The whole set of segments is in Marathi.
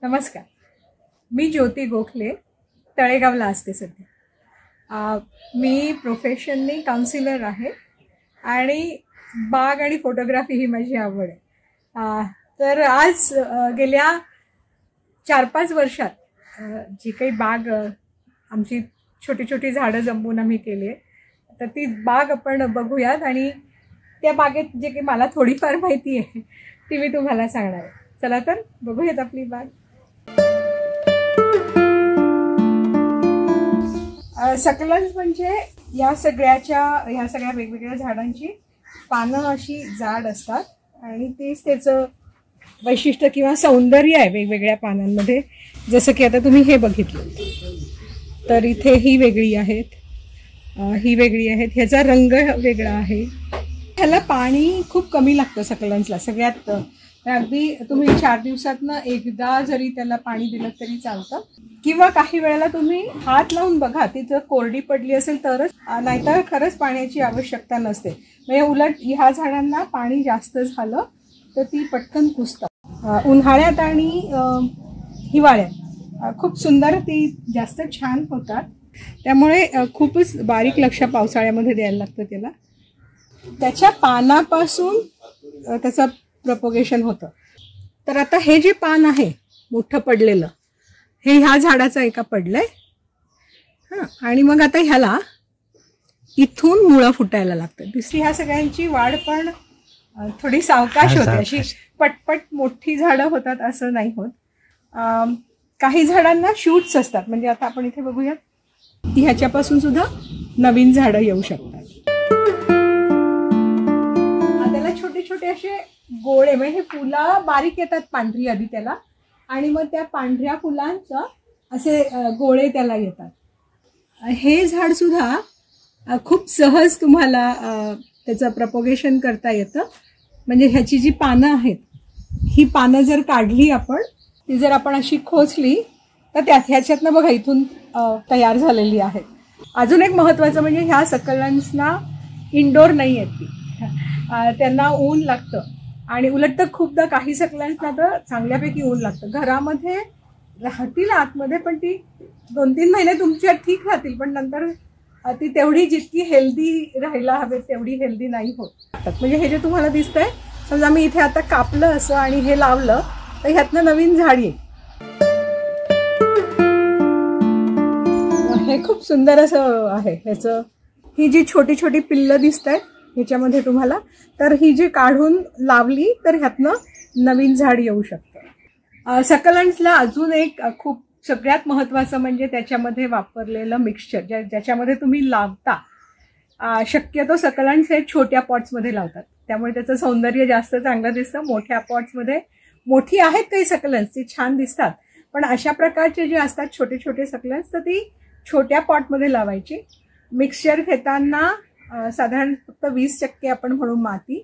नमस्कार. मी ज्योती गोखले, तळेगावला असते सध्या. मी प्रोफेशनली काउन्सिलर आहे आणि बाग आणि फोटोग्राफी ही माझी आवड आहे. तर आज गेल्या 4-5 वर्षात जी काही बाग आमची छोटी छोटी झाडं जमवून आम्ही केली आहे, तर ती बाग आपण बघूयात आणि त्या बागेत जे काही मला थोडीफार माहिती आहे ती मी तुम्हाला सांगणार आहे. चला तर बघूयात आपली बाग. सकलन्स म्हणजे या सगळ्या वेगवेगळ्या झाडांची पानं अशी जाड असतात आणि तेच त्याचं वैशिष्ट्य किंवा सौंदर्य आहे वेगवेगळ्या पानांमध्ये. जसं की आता तुम्ही हे बघितलं तर इथे ही वेगळी आहेत, ही वेगळी आहेत, ह्याचा रंग वेगळा आहे. ह्याला पाणी खूप कमी लागतं सकलन्सला. सगळ्यात अगदी तुम्ही 4 दिवसातनं एकदा जरी त्याला पाणी दिलं तरी चालतं, किंवा काही वेळेला तुम्ही हात लावून बघा, तिथं कोरडी पडली असेल तरच, नाहीतर खरंच पाण्याची आवश्यकता नसते. म्हणजे उलट ह्या झाडांना पाणी जास्त झालं तर ती पटकन कुजतात. उन्हाळ्यात आणि हिवाळ्यात खूप सुंदर ती जास्त छान होतात. त्यामुळे खूपच बारीक लक्ष पावसाळ्यामध्ये द्यायला लागतं त्याला. त्याच्या पानापासून त्याचं प्रपोगेशन होतं. तर आता हे जे पान आहे मोठं पडलेलं, हे ह्या झाडाचं एका पडलंय. आणि मग आता ह्याला इथून मुळं फुटायला लागतात. दुसरी ह्या सगळ्यांची वाढ पण थोडी सावकाश होते, अशी पटपट मोठी झाडं होतात असं नाही होत. काही झाडांना शूट्स असतात, म्हणजे आता आपण इथे बघूयात, ह्याच्यापासून सुद्धा नवीन झाडं येऊ शकतात. त्याला छोटे छोटे असे गोळे, म्हणजे हे फुलं बारीक येतात पांढरी आधी त्याला, आणि मग त्या पांढऱ्या फुलांचं असे गोळे त्याला येतात. हे झाड सुद्धा खूप सहज तुम्हाला त्याचं प्रपोगेशन करता येतं. म्हणजे ह्याची जी पानं आहेत, ही पानं जर काढली आपण, ती जर आपण अशी खोचली तर ह्याच्यातनं बघा इथून तयार झालेली आहे. अजून एक महत्त्वाचं म्हणजे ह्या सकलन्सना इंडोर नाही आहेत ती, त्यांना ऊन लागतं. आणि उलट तर खूपदा काही सकलन्सना तर चांगल्यापैकी ऊन लागतं. घरामध्ये राहतील आतमध्ये, पण ती 2-3 महिने तुमच्या ठीक राहतील, पण नंतर ती तेवढी जितकी हेल्दी राहायला हवे तेवढी हेल्दी नाही होत. म्हणजे हे जे तुम्हाला दिसतंय, समजा मी इथे आता कापलं असं आणि हे लावलं तर ह्यातनं नवीन झाड येईल. हे खूप सुंदर असं आहे ह्याचं. ही जी छोटी छोटी पिल्लं दिसत आहेत ह्याच्यामध्ये तुम्हाला, तर ही जी काढून लावली तर ह्यातनं नवीन झाड येऊ शकतं. सकलन्सला अजून एक खूप सगळ्यात महत्त्वाचं म्हणजे त्याच्यामध्ये वापरलेलं मिक्सचर, ज्याच्यामध्ये तुम्ही लावता. शक्यतो सकलन्स हे छोट्या पॉट्समध्ये लावतात, त्यामुळे त्याचं सौंदर्य जास्त चांगलं दिसतं. मोठ्या पॉट्समध्ये, मोठी आहेत काही सकलन्स, ती छान दिसतात, पण अशा प्रकारचे जे असतात छोटे छोटे सकलन्स, तर ती छोट्या पॉटमध्ये लावायची. मिक्सचर घेताना साधारण फक्त 20% आपण म्हणू माती,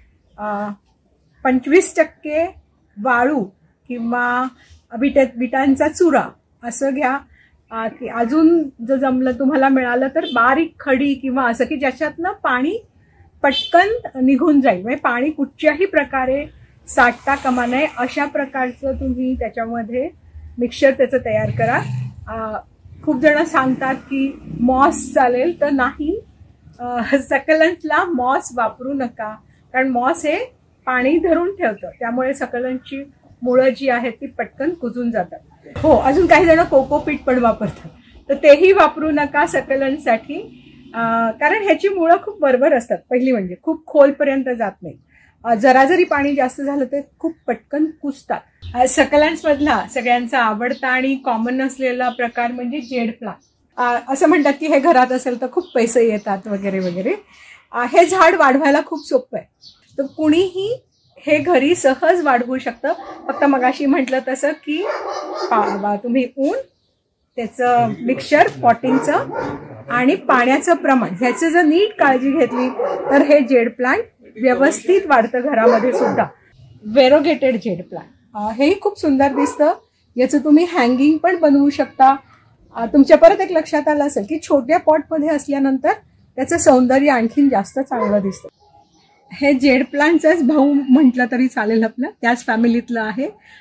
25% वाळू किंवा विटांचा चुरा असं घ्या. अजून जर जमलं तुम्हाला मिळालं तर बारीक खडी किंवा असं की ज्याच्यातनं पाणी पटकन निघून जाईल, म्हणजे पाणी कुठच्याही प्रकारे साठता कामा नये, अशा प्रकारचं तुम्ही त्याच्यामध्ये मिक्सचर त्याचं तयार करा. खूप जण सांगतात की मॉस चालेल, तर नाही, सकलन्सला मॉस वापरू नका, कारण मॉस हे पाणी धरून ठेवतं, त्यामुळे सकलन्सची मुळं जी आहेत ती पटकन कुजून जातात. हो, अजून काही जण कोकोपीट पण वापरतात, तर तेही वापरू नका सकलन्ससाठी, कारण ह्याची मुळं खूप वरवर असतात. पहिली म्हणजे खूप खोलपर्यंत जात नाही. जरा जरी पाणी जास्त झालं तर खूप पटकन कुजतात. सकलन्स मधला सगळ्यांचा आवडता आणि कॉमन असलेला प्रकार म्हणजे जेड प्लांट. असं म्हणतात की हे घरात असेल तर खूप पैसे येतात वगैरे वगैरे. हे झाड वाढवायला खूप सोपं आहे, तर कुणीही हे घरी सहज वाढवू शकतं. फक्त मगाशी म्हटलं तसं की तुम्ही ऊन, त्याचं मिक्सचर, पॉटिंगचं आणि पाण्याचं प्रमाण ह्याचं जर नीट काळजी घेतली तर हे जेड प्लांट व्यवस्थित वाढतं घरामध्ये सुद्धा. वेरोगेटेड जेड प्लांट हेही खूप सुंदर दिसतं. याचं तुम्ही हँगिंग पण बनवू शकता. तुमच्या परत एक लक्षात आलं असेल की छोट्या पॉटमध्ये असल्यानंतर त्याचं सौंदर्य आणखीन जास्त चांगलं दिसतं. हे जेड प्लांटचाच भाऊ म्हटलं तरी चालेल, आपलं त्याच फॅमिलीतलं आहे.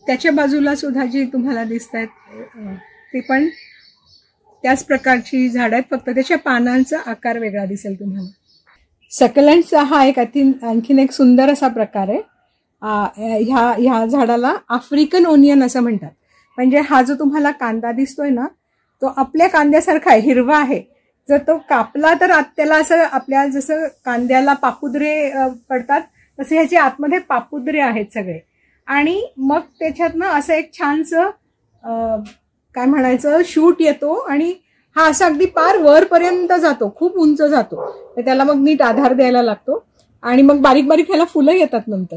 त्याच्या बाजूला सुद्धा जी तुम्हाला दिसत आहेत ती पण त्याच प्रकारची झाडं आहेत, फक्त त्याच्या पानांचा आकार वेगळा दिसेल तुम्हाला. सकलंटचा हा एक आणखीन एक सुंदर असा प्रकार आहे. ह्या झाडाला आफ्रिकन ओनियन असं म्हणतात. म्हणजे हा जो तुम्हाला कांदा दिसतोय ना, तो आपल्या कांद्यासारखा आहे, हिरवा आहे. जर तो कापला तर त्याला असं आपल्या जसं कांद्याला पापुद्रे पडतात तसे ह्याचे आतमध्ये पापुद्रे आहेत सगळे. आणि मग त्याच्यातनं असं एक छानसं काय म्हणायचं शूट येतो आणि हा असा अगदी पार वरपर्यंत जातो, खूप उंच जातो. तर त्याला मग नीट आधार द्यायला लागतो आणि मग बारीक बारीक ह्याला फुलं येतात नंतर.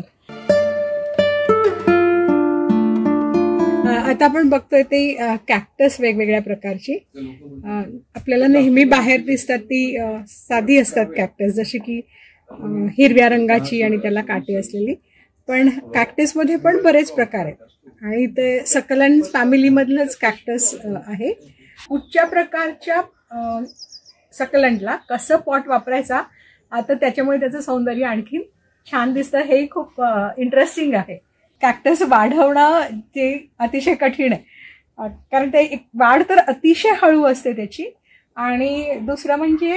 आता आपण बघतोय ते कॅक्टस वेगवेगळ्या प्रकारची. आपल्याला नेहमी बाहेर दिसतात ती साधी असतात कॅक्टस, जशी की हिरव्या रंगाची आणि त्याला काटे असलेली. पण कॅक्टसमध्ये पण बरेच प्रकार आहेत आणि ते सकलंट फॅमिलीमधलंच कॅक्टस आहे. कुठच्या प्रकारच्या सकलंटला कसं पॉट वापरायचा आता त्याच्यामुळे त्याचं सौंदर्य आणखीन छान दिसतं, हे खूप इंटरेस्टिंग आहे. कॅक्टस वाढवणं ते अतिशय कठीण आहे, कारण ते एक वाढ तर अतिशय हळू असते त्याची. आणि दुसरं म्हणजे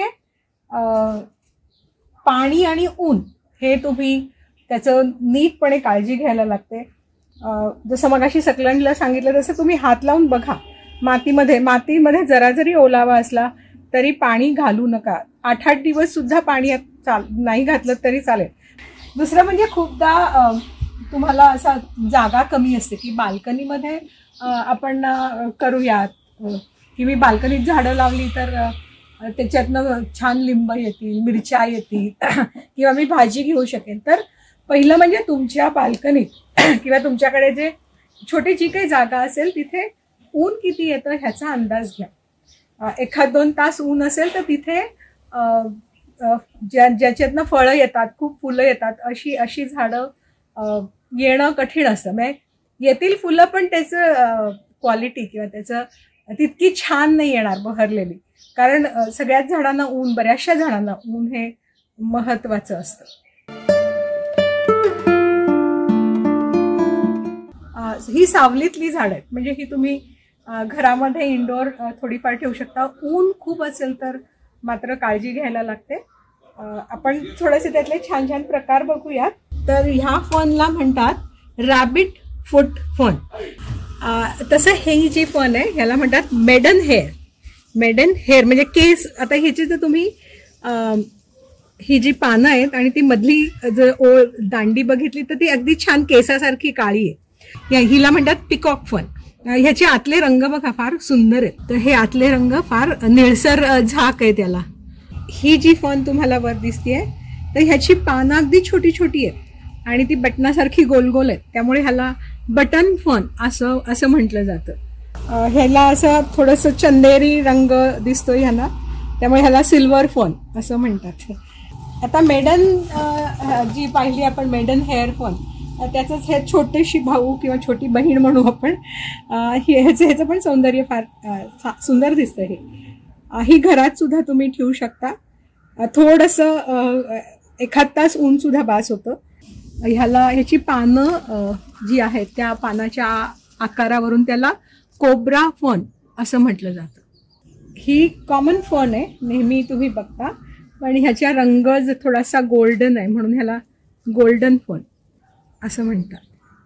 पाणी आणि ऊन हे तुम्ही त्याचं नीटपणे काळजी घ्यायला लागते. जसं मगाशी सकलंटला सांगितलं तसं तुम्ही हात लावून बघा मातीमध्ये जरा जरी ओलावा असला तरी पाणी घालू नका. 8-8 दिवस सुद्धा पाणी नाही घातलं तरी चालेल. दुसरं म्हणजे खूपदा तुम्हाला असा जागा कमी असते की बाल्कनीमध्ये आपण करूयात, की मी बाल्कनीत झाडं लावली तर त्याच्यातनं छान लिंब येतील, मिरच्या येतील किंवा मी भाजी घेऊ शकेन. तर पहिलं म्हणजे तुमच्या बाल्कनीत किंवा तुमच्याकडे जे छोटी जी काही जागा असेल तिथे ऊन किती येतं ह्याचा अंदाज घ्या. 1-2 तास ऊन असेल तर तिथे ज्याच्यातनं फळं येतात, खूप फुलं येतात, अशी झाडं येणं कठीण असतं. म्हणजे येतील फुलं पण त्याचं क्वालिटी किंवा त्याचं तितकी छान नाही येणार बहरलेली, कारण सगळ्याच झाडांना ऊन, बऱ्याचशा झाडांना ऊन हे महत्वाचं असतं. ही सावलीतली झाडं आहेत, म्हणजे ही तुम्ही घरामध्ये इंडोर थोडीफार ठेवू शकता. ऊन खूप असेल तर मात्र काळजी घ्यायला लागते. आपण थोडेसे त्यातले छान छान प्रकार बघूयात. तर ह्या फनला म्हणतात रॅबिट फूट फन. तसं हे जी फन आहे ह्याला म्हणतात मेडन हेअर. मेडन हेअर म्हणजे केस. आता ह्याची जर तुम्ही ही जी पानं आहेत आणि ती मधली जर दांडी बघितली तर ती अगदी छान केसासारखी काळी आहे. हिला म्हणतात पिकॉक फन. ह्याचे आतले रंग बघा फार सुंदर आहेत. तर हे आतले रंग फार निळसर झाक आहे त्याला. ही जी फन तुम्हाला वर दिसतीये तर ह्याची पानं अगदी छोटी छोटी आहेत आणि ती बटनासारखी गोल गोल आहेत, त्यामुळे ह्याला बटन फन असं म्हटलं जातं. ह्याला असं थोडंसं चंदेरी रंग दिसतोय ह्याला, त्यामुळे ह्याला सिल्वर फन असं म्हणतात. आता मेडन जी पाहिली आपण मेडन हेअर फन, त्याचंच हे छोटीशी भाऊ किंवा छोटी बहीण म्हणू आपण. ह्याचं पण सौंदर्य फार सुंदर दिसतं. ही घरात सुद्धा तुम्ही ठेवू शकता. थोडंसं 1 तास ऊन सुद्धा बास होतं. ह्याची पानं जी आहेत त्या पानाच्या आकारावरून त्याला कोब्रा फन असं म्हटलं जातं. ही कॉमन फन आहे, नेहमी तुम्ही बघता, पण ह्याचा रंग थोडासा गोल्डन आहे म्हणून ह्याला गोल्डन फन असं म्हणतात.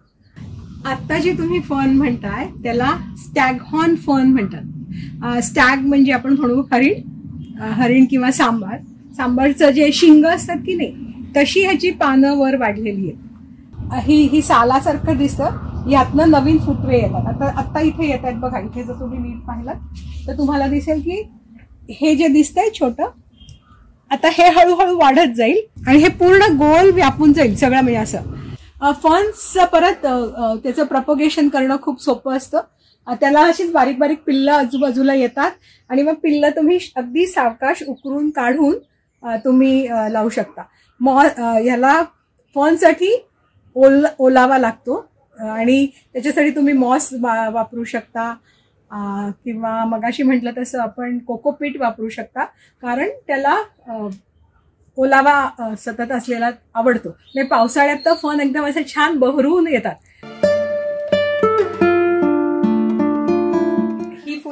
आता जी तुम्ही फन म्हणताय त्याला स्टॅगहॉर्न फन म्हणतात. स्टॅग म्हणजे आपण म्हणू हरिण किंवा सांबारचं जे शिंग असतात की नाही, तशी ह्याची पानं वर वाढलेली आहेत. ही सालासारखं दिसतं. यातनं नवीन फुटवे येतात. आता इथे येत आहेत बघा. इथे जर तुम्ही नीट पाहिलं तर तुम्हाला दिसेल की हे जे दिसतंय छोटं, आता हे हळूहळू वाढत जाईल आणि हे पूर्ण गोल व्यापून जाईल सगळं. म्हणजे असं फन्स परत त्याचं प्रपोगेशन करणं खूप सोपं असतं. त्याला अशीच बारीक बारीक पिल्लं आजूबाजूला येतात आणि मग पिल्लं तुम्ही अगदी सावकाश उकरून काढून तुम्ही लावू शकता. ह्याला फनसाठी ओलावा लागतो आणि त्याच्यासाठी तुम्ही मॉस वापरू शकता किंवा मगाशी म्हटलं तसं आपण कोकोपीट वापरू शकता, कारण त्याला ओलावा सतत असलेला आवडतो. म्हणजे पावसाळ्यात तर फन एकदम असे छान बहरून येतात.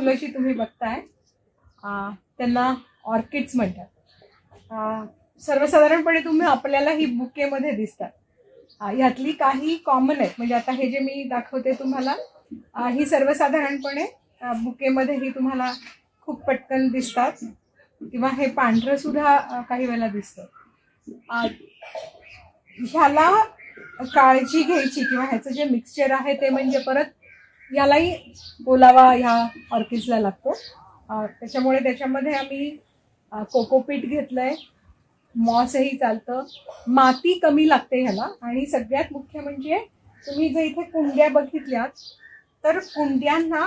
फुलं जी तुम्ही बघताय त्यांना ऑर्किड्स म्हणतात. सर्वसाधारणपणे तुम्ही आपल्याला ही बुकेमध्ये दिसतात. ह्यातली काही कॉमन आहेत, म्हणजे आता हे जे मी दाखवते तुम्हाला ही सर्वसाधारणपणे बुकेमध्ये ही तुम्हाला खूप पटकन दिसतात, किंवा हे पांढरं सुद्धा काही वेळेला दिसतं. ह्याला काळजी घ्यायची, किंवा ह्याचं जे मिक्सचर आहे ते म्हणजे परत यालाही ओलावा ह्या ऑर्किड्सला लागतो. त्याच्यामुळे त्याच्यामध्ये आम्ही कोकोपीट घेतलंय, मॉसही चालतं, माती कमी लागते ह्याला. आणि सगळ्यात मुख्य म्हणजे तुम्ही जर इथे कुंड्या बघितल्यात तर कुंड्यांना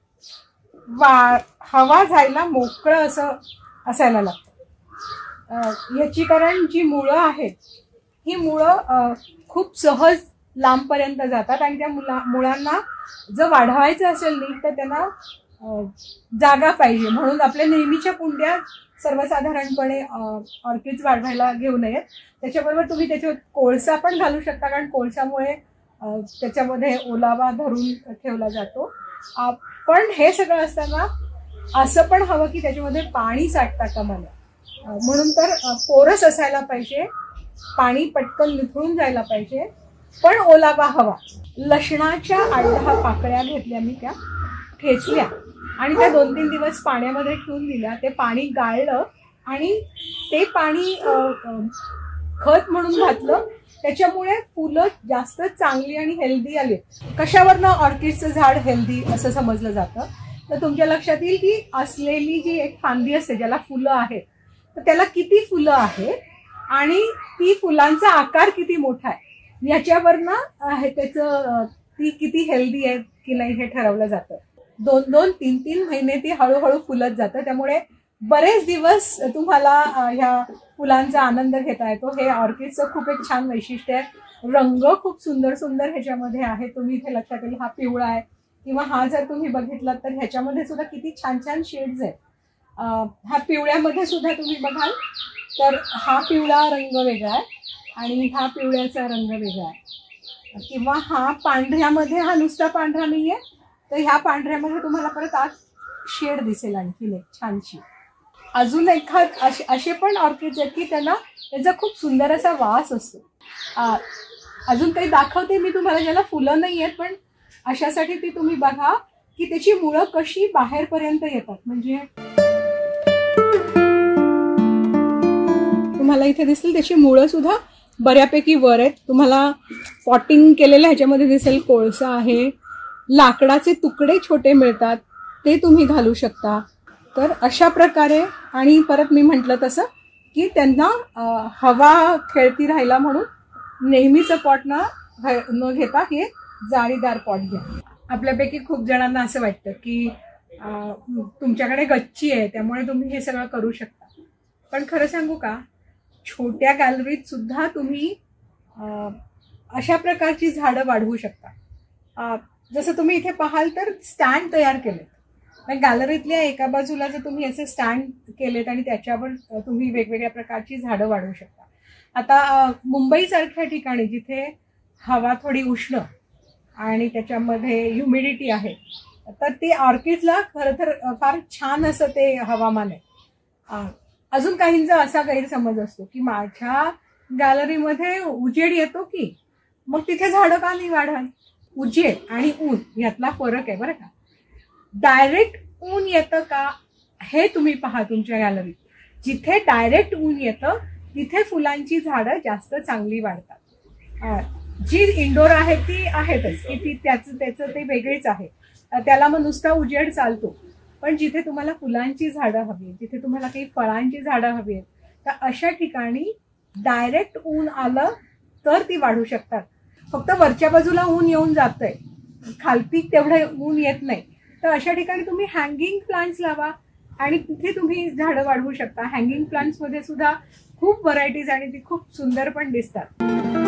हवा जायला मोकळं असं असायला लागतं. याची कारण जी मुळं आहेत ही मुळं खूप सहज लांबपर्यंत जातात, आणि त्या मुळांना जर वाढवायचं असेल नीट तर त्यांना जागा पाहिजे. म्हणून आपल्या नेहमीच्या कुंड्या सर्वसाधारणपणे ऑर्किड्स वाढवायला घेऊ नयेत. त्याच्याबरोबर तुम्ही त्याच्यावर कोळसा पण घालू शकता, कारण कोळशामुळे त्याच्यामध्ये ओलावा धरून ठेवला जातो. पण हे सगळं असताना असं पण हवं की त्याच्यामध्ये पाणी साठता कामा नये. म्हणून तर पोरस असायला पाहिजे, पाणी पटकन निथळून जायला पाहिजे, पण ओलावा हवा. लसणाच्या 8-10 पाकळ्या घेतल्या मी, त्या ठेचल्या आणि त्या 2-3 दिवस पाण्यामध्ये ठेवून दिल्या. ते पाणी गाळलं आणि ते पाणी खत म्हणून घातलं. त्याच्यामुळे फुलं जास्त चांगली आणि हेल्दी आली. कशावरनं ऑर्किडचं झाड हेल्दी असं समजलं जातं, तर तुमच्या लक्षात येईल की असलेली जी एक फांदी असते ज्याला फुलं आहेत, तर त्याला किती फुलं आहेत आणि ती फुलांचा आकार किती मोठा आहे याच्यावरनं त्याचं ती किती हेल्दी आहे की नाही हे ठरवलं जातं. 2-2, 3-3 महिने ती हळूहळू फुलत जातं. त्यामुळे बरेच दिवस तुम्हाला ह्या फुलांचा आनंद घेता येतो. हे ऑर्किडचं खूप एक छान वैशिष्ट्य आहे. रंग खूप सुंदर सुंदर ह्याच्यामध्ये आहे. तुम्ही इथे लक्षात येईल हा पिवळा आहे, किंवा हा जर तुम्ही बघितलात तर ह्याच्यामध्ये सुद्धा किती छान छान शेड्स आहेत. हा पिवळ्यामध्ये सुद्धा तुम्ही बघाल तर हा पिवळा रंग वेगळा आहे आणि हा पिवळ्याचा रंग वेगळा आहे. किंवा हा पांढऱ्यामध्ये हा नुसता पांढरा नाहीये, तर ह्या पांढऱ्यामध्ये तुम्हाला परत आत शेड दिसेल आणखी एक छानशी. अजून असे पण ऑर्किड्स आहेत की त्याचा खूप सुंदर असा वास असतो. अजून काही दाखवते मी तुम्हाला ज्याला फुलं नाही आहेत, पण अशासाठी ती तुम्ही बघा की त्याची मुळं कशी बाहेरपर्यंत येतात. म्हणजे तुम्हाला इथे दिसेल त्याची मुळं सुद्धा बऱ्यापैकी वर आहेत. तुम्हाला पॉटिंग केलेलं ह्याच्यामध्ये दिसेल कोळसा आहे, लाकडाचे तुकडे छोटे मिळतात ते तुम्ही घालू शकता. तर अशा प्रकारे, आणि परत मी म्हटलं तसं की त्यांना हवा खेळती राहिला म्हणून नेहमीचं पॉट न घेता हे जाळीदार पॉट घ्या. आपल्यापैकी खूप जणांना असं वाटतं की तुमच्याकडे गच्ची आहे त्यामुळे तुम्ही हे सगळं करू शकता. पण खरं सांगू का, छोट्या गॅलरीत सुद्धा तुम्ही अशा प्रकारची झाडं वाढवू शकता. जसं तुम्ही इथे पाहाल तर स्टँड तयार केलेत. गॅलरीतल्या एका बाजूला जर तुम्ही असे स्टँड केलेत आणि त्याच्यावर तुम्ही वेगवेगळ्या प्रकारची झाडं वाढवू शकता. आता मुंबईसारख्या ठिकाणी जिथे हवा थोडी उष्ण आणि त्याच्यामध्ये ह्युमिडिटी आहे, तर ते ऑर्किड्सला खरं तर फार छान असं ते हवामान आहे. अजून काहींचा असा गैरसमज असतो की माझ्या गॅलरीमध्ये उजेड येतो की मग तिथे झाडं का नाही वाढाल. उजेड आणि ऊन यातला फरक आहे बरं का. डायरेक्ट ऊन येतं का हे तुम्ही पहा तुमच्या गॅलरीत. जिथे डायरेक्ट ऊन येतं तिथे फुलांची झाडं जास्त चांगली वाढतात. जी इंडोर आहे ती आहेतच की ती त्याचं ते वेगळीच आहे, त्याला मग नुसता उजेड चालतो. पण जिथे तुम्हाला फुलांची झाडं हवी, जिथे तुम्हाला काही फळांची झाडं हवी आहेत, तर अशा ठिकाणी डायरेक्ट ऊन आलं तर ती वाढू शकतात. फक्त वरच्या बाजूला ऊन येऊन जातंय, खालती तेवढं ऊन येत नाही, तर अशा ठिकाणी तुम्ही हँगिंग प्लांट्स लावा आणि तिथे तुम्ही झाडं वाढवू शकता. हँगिंग प्लांट्समध्ये सुद्धा खूप व्हरायटीज आणि ती खूप सुंदर पण दिसतात.